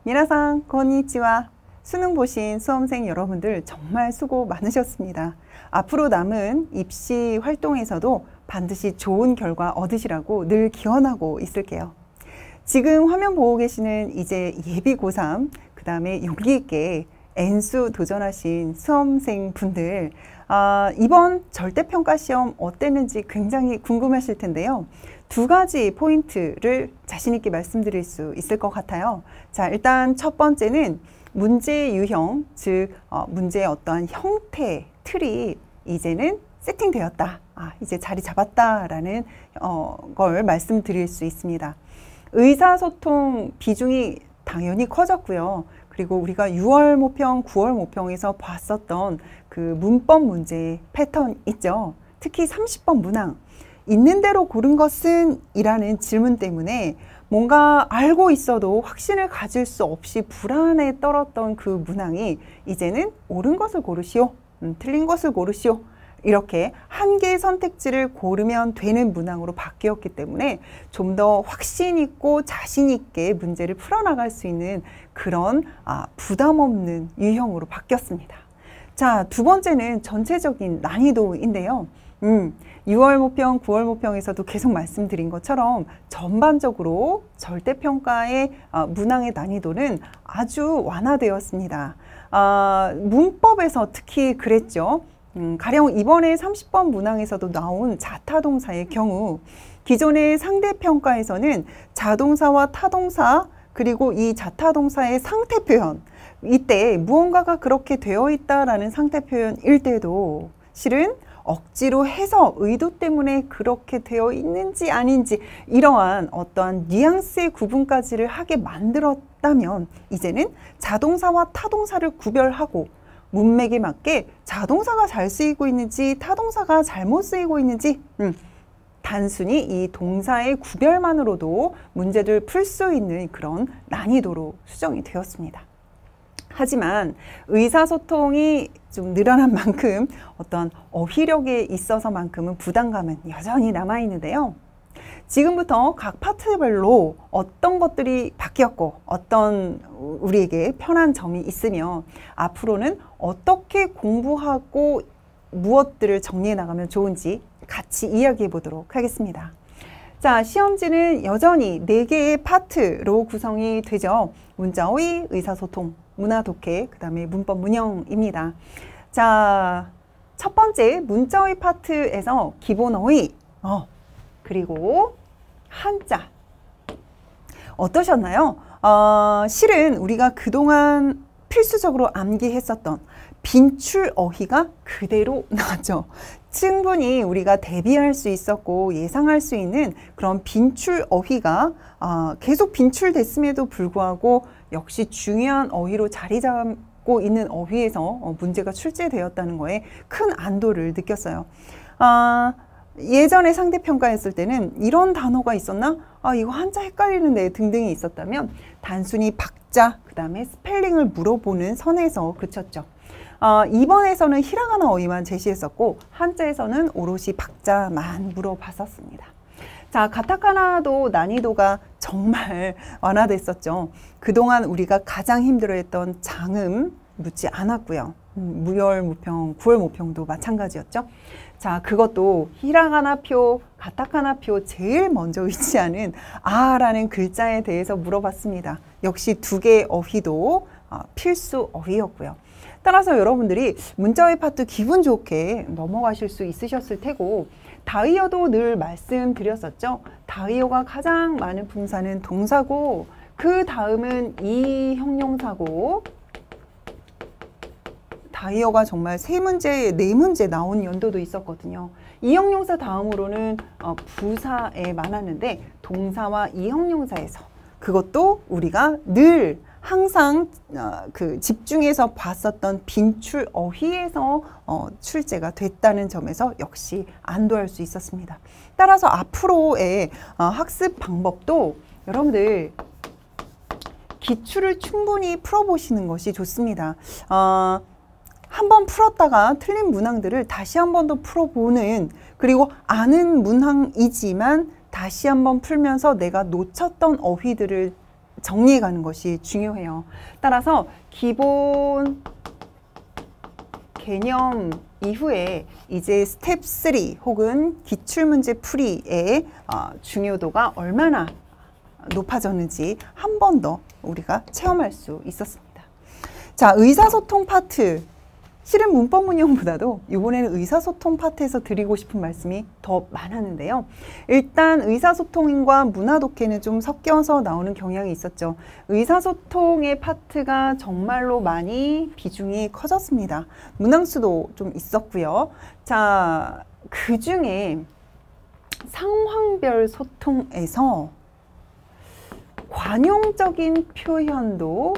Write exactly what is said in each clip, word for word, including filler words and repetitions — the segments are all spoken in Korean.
미나상 konnichiwa. 수능 보신 수험생 여러분들 정말 수고 많으셨습니다. 앞으로 남은 입시 활동에서도 반드시 좋은 결과 얻으시라고 늘 기원하고 있을게요. 지금 화면 보고 계시는 이제 예비 고삼, 그 다음에 용기 있게 엔수 도전하신 수험생 분들, 아, 이번 절대평가 시험 어땠는지 굉장히 궁금하실 텐데요. 두 가지 포인트를 자신 있게 말씀드릴 수 있을 것 같아요. 자, 일단 첫 번째는 문제 유형, 즉 어, 문제의 어떠한 형태, 틀이 이제는 세팅되었다. 아, 이제 자리 잡았다라는 어, 걸 말씀드릴 수 있습니다. 의사소통 비중이 당연히 커졌고요. 그리고 우리가 유월 모평, 구월 모평에서 봤었던 그 문법 문제 패턴 있죠. 특히 삼십 번 문항. 있는 대로 고른 것은? 이라는 질문 때문에 뭔가 알고 있어도 확신을 가질 수 없이 불안에 떨었던 그 문항이 이제는 옳은 것을 고르시오, 음, 틀린 것을 고르시오, 이렇게 한 개의 선택지를 고르면 되는 문항으로 바뀌었기 때문에 좀 더 확신 있고 자신 있게 문제를 풀어나갈 수 있는 그런 아, 부담 없는 유형으로 바뀌었습니다. 자, 두 번째는 전체적인 난이도인데요. 음, 유월 모평, 구월 모평에서도 계속 말씀드린 것처럼 전반적으로 절대평가의 어, 문항의 난이도는 아주 완화되었습니다. 아, 문법에서 특히 그랬죠. 음, 가령 이번에 삼십 번 문항에서도 나온 자타동사의 경우 기존의 상대평가에서는 자동사와 타동사 그리고 이 자타동사의 상태 표현, 이때 무언가가 그렇게 되어 있다라는 상태 표현일 때도 실은 억지로 해서 의도 때문에 그렇게 되어 있는지 아닌지 이러한 어떠한 뉘앙스의 구분까지를 하게 만들었다면 이제는 자동사와 타동사를 구별하고 문맥에 맞게 자동사가 잘 쓰이고 있는지 타동사가 잘못 쓰이고 있는지 음, 단순히 이 동사의 구별만으로도 문제를 풀 수 있는 그런 난이도로 수정이 되었습니다. 하지만 의사소통이 좀 늘어난 만큼 어떤 어휘력에 있어서만큼은 부담감은 여전히 남아있는데요. 지금부터 각 파트별로 어떤 것들이 바뀌었고 어떤 우리에게 편한 점이 있으며 앞으로는 어떻게 공부하고 무엇들을 정리해 나가면 좋은지 같이 이야기해 보도록 하겠습니다. 자, 시험지는 여전히 네 개의 파트로 구성이 되죠. 문자어휘, 의사소통, 문화독해, 그 다음에 문법 문형입니다. 자, 첫 번째 문자어휘 파트에서 기본어휘, 어, 그리고 한자. 어떠셨나요? 어, 실은 우리가 그동안 필수적으로 암기했었던 빈출어휘가 그대로 나왔죠. 충분히 우리가 대비할 수 있었고 예상할 수 있는 그런 빈출어휘가 어, 계속 빈출됐음에도 불구하고 역시 중요한 어휘로 자리 잡고 있는 어휘에서 어, 문제가 출제되었다는 거에 큰 안도를 느꼈어요. 아, 예전에 상대평가했을 때는 이런 단어가 있었나? 아, 이거 한자 헷갈리는데 등등이 있었다면 단순히 박자, 그 다음에 스펠링을 물어보는 선에서 그쳤죠. 어, 이번에서는 히라가나 어휘만 제시했었고 한자에서는 오롯이 박자만 물어봤었습니다. 자, 가타카나도 난이도가 정말 완화됐었죠. 그동안 우리가 가장 힘들어했던 장음 묻지 않았고요. 음, 무열 모평, 구월 모평도 마찬가지였죠. 자, 그것도 히라가나표, 가타카나표 제일 먼저 위치하는 아라는 글자에 대해서 물어봤습니다. 역시 두 개의 어휘도 어, 필수 어휘였고요. 따라서 여러분들이 문자어휘 파트 기분 좋게 넘어가실 수 있으셨을 테고 다이어도 늘 말씀드렸었죠. 다이어가 가장 많은 품사는 동사고 그 다음은 이 형용사고 다이어가 정말 세 문제, 네 문제 나온 연도도 있었거든요. 이 형용사 다음으로는 어, 부사에 많았는데 동사와 이 형용사에서 그것도 우리가 늘 항상 어, 그 집중해서 봤었던 빈출 어휘에서 어, 출제가 됐다는 점에서 역시 안도할 수 있었습니다. 따라서 앞으로의 어, 학습 방법도 여러분들 기출을 충분히 풀어보시는 것이 좋습니다. 어, 한번 풀었다가 틀린 문항들을 다시 한 번 더 풀어보는, 그리고 아는 문항이지만 다시 한번 풀면서 내가 놓쳤던 어휘들을 정리해 가는 것이 중요해요. 따라서 기본 개념 이후에 이제 스텝 삼 혹은 기출문제 풀이의 어, 중요도가 얼마나 높아졌는지 한 번 더 우리가 체험할 수 있었습니다. 자, 의사소통 파트. 실은 문법 문형보다도 이번에는 의사소통 파트에서 드리고 싶은 말씀이 더 많았는데요. 일단 의사소통과 문화독해는 좀 섞여서 나오는 경향이 있었죠. 의사소통의 파트가 정말로 많이 비중이 커졌습니다. 문항수도 좀 있었고요. 자, 그 중에 상황별 소통에서 관용적인 표현도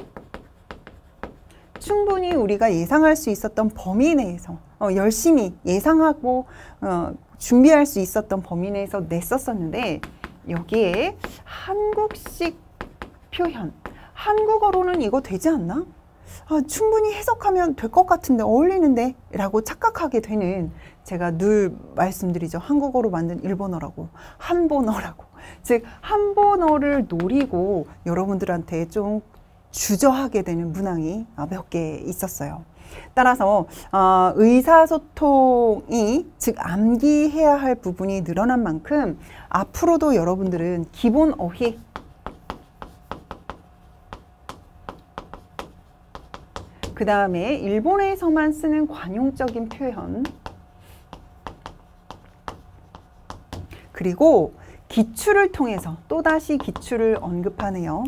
충분히 우리가 예상할 수 있었던 범위 내에서 어, 열심히 예상하고 어, 준비할 수 있었던 범위 내에서 냈었었는데 여기에 한국식 표현, 한국어로는 이거 되지 않나? 아, 충분히 해석하면 될 것 같은데 어울리는데 라고 착각하게 되는, 제가 늘 말씀드리죠. 한국어로 만든 일본어라고, 한본어라고. 즉 한본어를 노리고 여러분들한테 좀 주저하게 되는 문항이 몇 개 있었어요. 따라서 어, 의사소통이, 즉 암기해야 할 부분이 늘어난 만큼 앞으로도 여러분들은 기본 어휘, 그 다음에 일본에서만 쓰는 관용적인 표현, 그리고 기출을 통해서 또다시 기출을 언급하네요.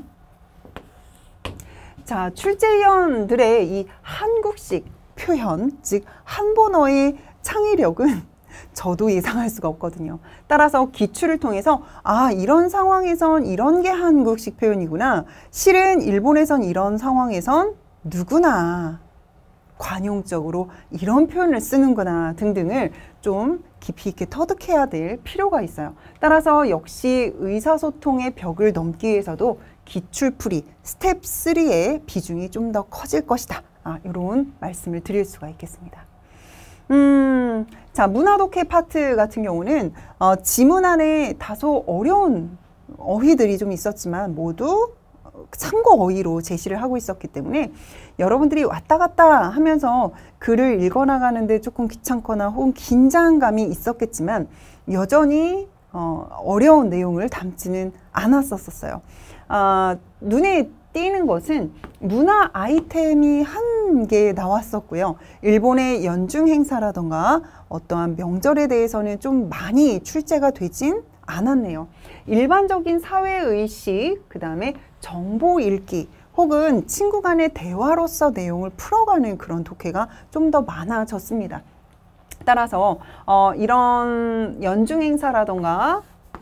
자, 출제위원들의 이 한국식 표현, 즉 한본어의 창의력은 저도 예상할 수가 없거든요. 따라서 기출을 통해서 아, 이런 상황에선 이런 게 한국식 표현이구나. 실은 일본에선 이런 상황에선 누구나 관용적으로 이런 표현을 쓰는구나 등등을 좀 깊이 있게 터득해야 될 필요가 있어요. 따라서 역시 의사소통의 벽을 넘기 위해서도 기출풀이 스텝 삼의 비중이 좀 더 커질 것이다. 아, 이런 말씀을 드릴 수가 있겠습니다. 음, 자, 문화독해 파트 같은 경우는 어, 지문 안에 다소 어려운 어휘들이 좀 있었지만 모두 참고 어휘로 제시를 하고 있었기 때문에 여러분들이 왔다 갔다 하면서 글을 읽어나가는데 조금 귀찮거나 혹은 긴장감이 있었겠지만 여전히 어, 어려운 내용을 담지는 않았었어요. 아, 눈에 띄는 것은 문화 아이템이 한 개 나왔었고요. 일본의 연중 행사라던가 어떠한 명절에 대해서는 좀 많이 출제가 되진 않았네요. 일반적인 사회의식, 그 다음에 정보 읽기, 혹은 친구 간의 대화로서 내용을 풀어가는 그런 독해가 좀 더 많아졌습니다. 따라서 어, 이런 연중 행사라던가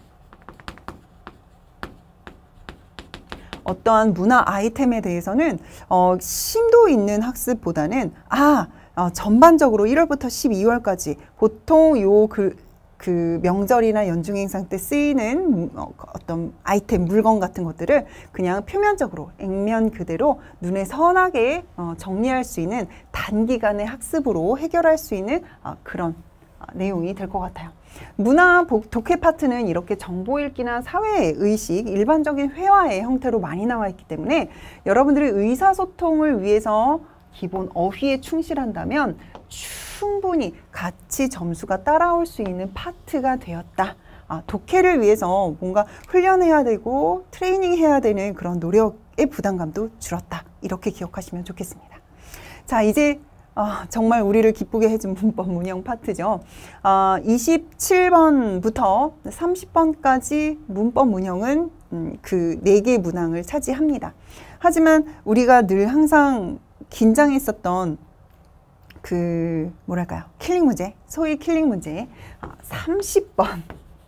어떠한 문화 아이템에 대해서는 어, 심도 있는 학습보다는 아, 어, 전반적으로 일월부터 십이월까지 보통 요 그 그 명절이나 연중 행사 때 쓰이는 어떤 아이템, 물건 같은 것들을 그냥 표면적으로 액면 그대로 눈에 선하게 정리할 수 있는 단기간의 학습으로 해결할 수 있는 그런 내용이 될 것 같아요. 문화 독해 파트는 이렇게 정보 읽기나 사회의식, 일반적인 회화의 형태로 많이 나와 있기 때문에 여러분들이 의사소통을 위해서 기본 어휘에 충실한다면 충분히 같이 점수가 따라올 수 있는 파트가 되었다. 아, 독해를 위해서 뭔가 훈련해야 되고 트레이닝 해야 되는 그런 노력의 부담감도 줄었다. 이렇게 기억하시면 좋겠습니다. 자, 이제 어, 정말 우리를 기쁘게 해준 문법 문형 파트죠. 어, 이십칠 번부터 삼십 번까지 문법 문형은 음, 그 네 개 문항을 차지합니다. 하지만 우리가 늘 항상 긴장했었던 그 뭐랄까요, 킬링 문제, 소위 킬링 문제 삼십 번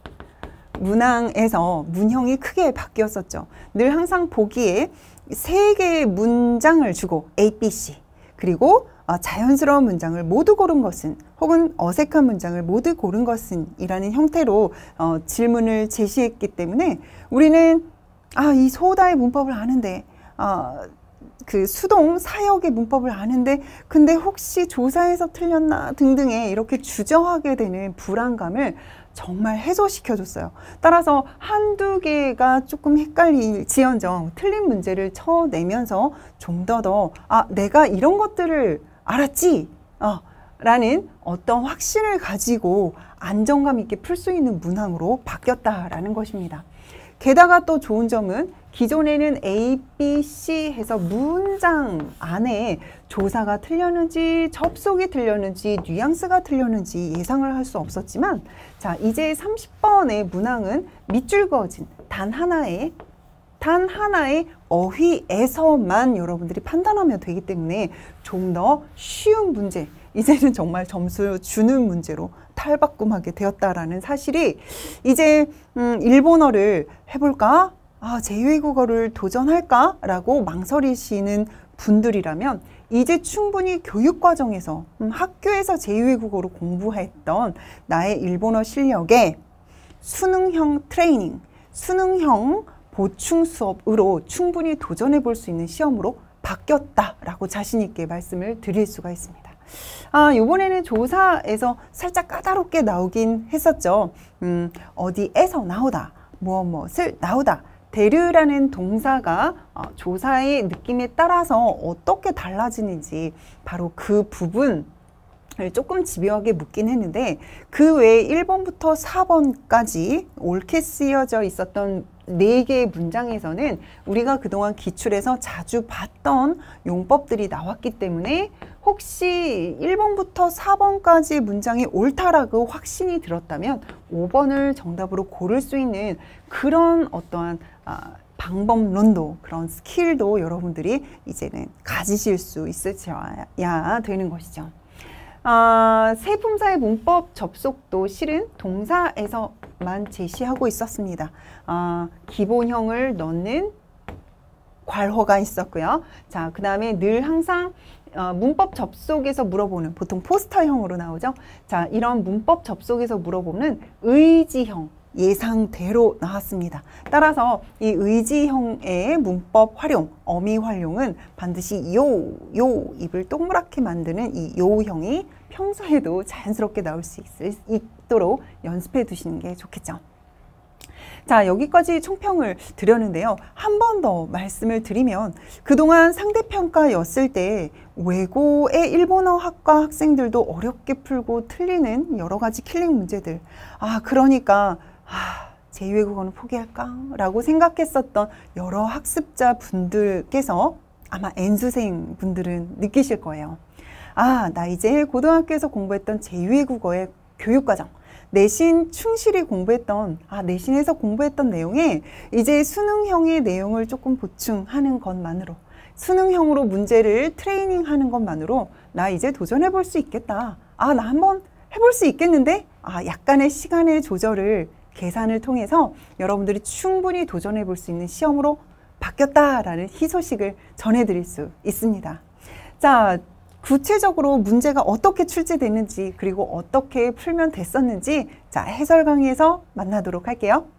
문항에서 문형이 크게 바뀌었었죠. 늘 항상 보기에 세 개의 문장을 주고 A, B, C, 그리고 어, 자연스러운 문장을 모두 고른 것은, 혹은 어색한 문장을 모두 고른 것은 이라는 형태로 어, 질문을 제시했기 때문에 우리는 아, 이 소다의 문법을 아는데 어, 그 수동 사역의 문법을 아는데 근데 혹시 조사에서 틀렸나 등등의 이렇게 주저하게 되는 불안감을 정말 해소시켜줬어요. 따라서 한두 개가 조금 헷갈릴지언정 틀린 문제를 쳐내면서 좀 더 더 아, 내가 이런 것들을 알았지? 어, 라는 어떤 확신을 가지고 안정감 있게 풀 수 있는 문항으로 바뀌었다라는 것입니다. 게다가 또 좋은 점은 기존에는 A, B, C 해서 문장 안에 조사가 틀렸는지 접속이 틀렸는지 뉘앙스가 틀렸는지 예상을 할 수 없었지만 자 이제 삼십 번의 문항은 밑줄 그어진 단 하나의 단 하나의 어휘에서만 여러분들이 판단하면 되기 때문에 좀 더 쉬운 문제, 이제는 정말 점수 주는 문제로 탈바꿈하게 되었다라는 사실이 이제 음, 일본어를 해볼까? 아, 제이 외국어를 도전할까? 라고 망설이시는 분들이라면 이제 충분히 교육과정에서 음, 학교에서 제이 외국어로 공부했던 나의 일본어 실력에 수능형 트레이닝, 수능형 보충 수업으로 충분히 도전해 볼 수 있는 시험으로 바뀌었다라고 자신 있게 말씀을 드릴 수가 있습니다. 아, 이번에는 조사에서 살짝 까다롭게 나오긴 했었죠. 음, 어디에서 나오다, 무엇 무엇을 나오다. 데르라는 동사가 어, 조사의 느낌에 따라서 어떻게 달라지는지 바로 그 부분을 조금 집요하게 묻긴 했는데 그 외에 일 번부터 사 번까지 옳게 쓰여져 있었던 네 개의 문장에서는 우리가 그동안 기출에서 자주 봤던 용법들이 나왔기 때문에 혹시 일 번부터 사 번까지 문장이 옳다라고 확신이 들었다면 오 번을 정답으로 고를 수 있는 그런 어떠한 아, 방법론도 그런 스킬도 여러분들이 이제는 가지실 수 있으셔야 되는 것이죠. 아, 세품사의 문법 접속도 실은 동사에서만 제시하고 있었습니다. 아, 기본형을 넣는 괄호가 있었고요. 자, 그 다음에 늘 항상 어, 문법 접속에서 물어보는 보통 포스터형으로 나오죠. 자, 이런 문법 접속에서 물어보는 의지형 예상대로 나왔습니다. 따라서 이 의지형의 문법 활용, 어미 활용은 반드시 요, 요 입을 동그랗게 만드는 이 요형이 평소에도 자연스럽게 나올 수 있, 있도록 연습해 두시는 게 좋겠죠. 자, 여기까지 총평을 드렸는데요. 한 번 더 말씀을 드리면 그동안 상대평가였을 때 외고의 일본어 학과 학생들도 어렵게 풀고 틀리는 여러 가지 킬링 문제들. 아, 그러니까 아, 제이 외국어는 포기할까? 라고 생각했었던 여러 학습자 분들께서 아마 N수생 분들은 느끼실 거예요. 아, 나 이제 고등학교에서 공부했던 제이 외국어의 교육과정 내신 충실히 공부했던 아 내신에서 공부했던 내용에 이제 수능형의 내용을 조금 보충하는 것만으로 수능형으로 문제를 트레이닝하는 것만으로 나 이제 도전해 볼 수 있겠다. 아, 나 한번 해볼 수 있겠는데? 아, 약간의 시간의 조절을 계산을 통해서 여러분들이 충분히 도전해 볼 수 있는 시험으로 바뀌었다라는 희소식을 전해드릴 수 있습니다. 자, 구체적으로 문제가 어떻게 출제됐는지 그리고 어떻게 풀면 됐었는지 자, 해설 강의에서 만나도록 할게요.